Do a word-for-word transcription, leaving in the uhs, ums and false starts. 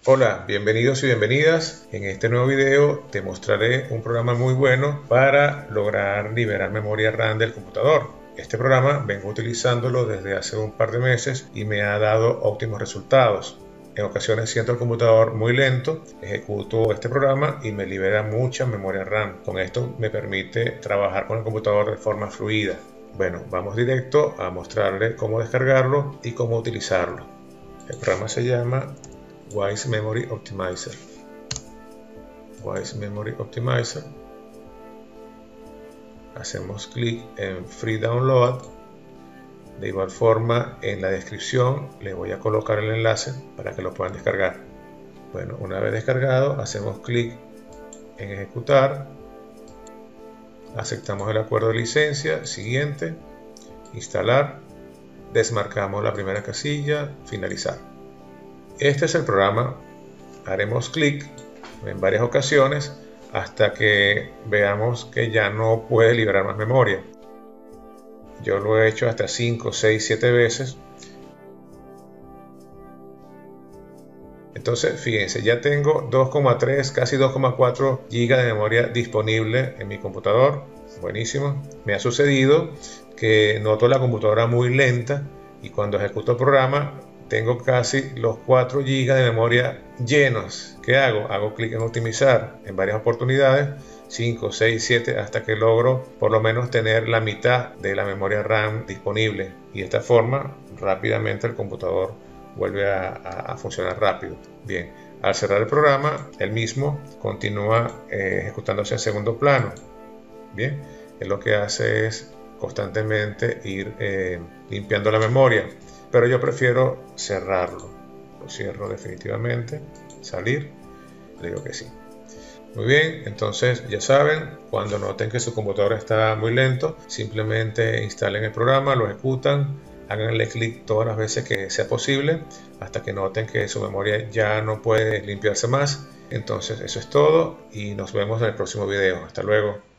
Hola, bienvenidos y bienvenidas. En este nuevo video te mostraré un programa muy bueno para lograr liberar memoria RAM del computador. Este programa vengo utilizándolo desde hace un par de meses y me ha dado óptimos resultados. En ocasiones siento el computador muy lento, ejecuto este programa y me libera mucha memoria RAM. Con esto me permite trabajar con el computador de forma fluida. Bueno, vamos directo a mostrarle cómo descargarlo y cómo utilizarlo. El programa se llama Wise Memory Optimizer. Wise Memory Optimizer. Hacemos clic en Free Download. De igual forma, en la descripción les voy a colocar el enlace para que lo puedan descargar. Bueno, una vez descargado, hacemos clic en Ejecutar. Aceptamos el acuerdo de licencia. Siguiente. Instalar. Desmarcamos la primera casilla. Finalizar. Este es el programa. Haremos clic en varias ocasiones hasta que veamos que ya no puede liberar más memoria. Yo lo he hecho hasta cinco, seis, siete veces. Entonces, fíjense, ya tengo dos coma tres, casi dos coma cuatro gigas de memoria disponible en mi computador. Buenísimo. Me ha sucedido que noto la computadora muy lenta y cuando ejecuto el programa tengo casi los cuatro gigas de memoria llenos. ¿Qué hago? Hago clic en optimizar en varias oportunidades, cinco, seis, siete, hasta que logro por lo menos tener la mitad de la memoria RAM disponible. Y de esta forma, rápidamente el computador vuelve a, a, a funcionar rápido. Bien, al cerrar el programa, el mismo continúa eh, ejecutándose en segundo plano. Bien, él lo que hace es constantemente ir eh, limpiando la memoria. Pero yo prefiero cerrarlo. Lo cierro definitivamente. Salir. Le digo que sí. Muy bien, entonces ya saben, cuando noten que su computador está muy lento, simplemente instalen el programa, lo ejecutan, háganle clic todas las veces que sea posible, hasta que noten que su memoria ya no puede limpiarse más. Entonces eso es todo y nos vemos en el próximo video. Hasta luego.